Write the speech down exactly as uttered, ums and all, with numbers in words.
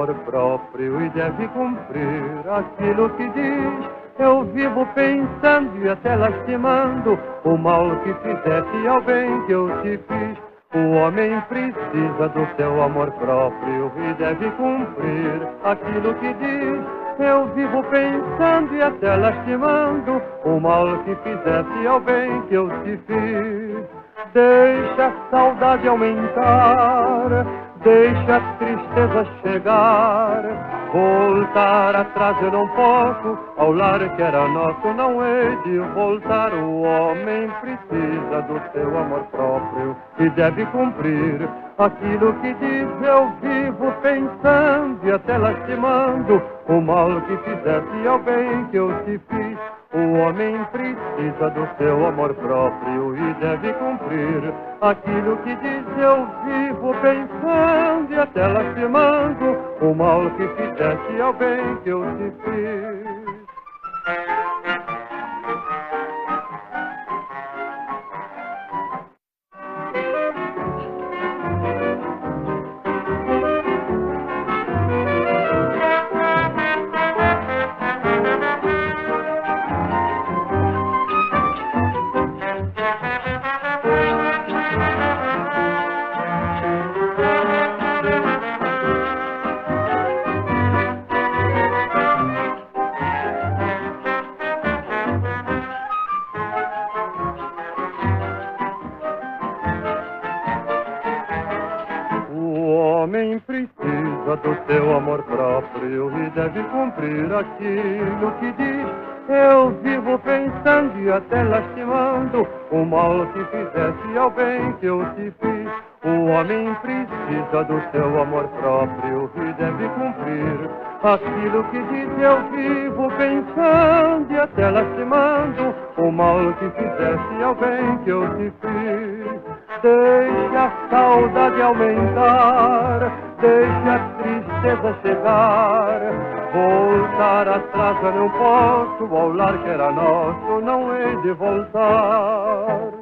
amor próprio e deve cumprir aquilo que diz. Eu vivo pensando e até lastimando o mal que fizeste ao bem que eu te fiz. O homem precisa do seu amor próprio e deve cumprir aquilo que diz. Eu vivo pensando e até lastimando o mal que fizeste ao bem que eu te fiz. Deixa a saudade aumentar, deixa a tristeza chegar. Voltar atrás eu não posso, ao lar que era nosso não hei de voltar. O homem precisa do seu amor próprio e deve cumprir aquilo que diz. Eu vivo pensando e até lastimando o mal que fizeste ao bem que eu te fiz. O homem precisa do seu amor próprio e deve cumprir aquilo que diz. Eu vivo pensando e até lastimando o mal que fizeste ao bem que eu te fiz. O homem precisa do seu amor próprio e deve cumprir aquilo que diz. Eu vivo pensando e até lastimando o mal que fizeste ao bem que eu te fiz. O homem precisa do seu amor próprio e deve cumprir aquilo que diz. Eu vivo pensando e até lastimando o mal que fizeste ao bem que eu te fiz. Deixa a saudade aumentar, deixa a tristeza chegar. Voltar atrás eu não posso, ao lar que era nosso não hei de voltar.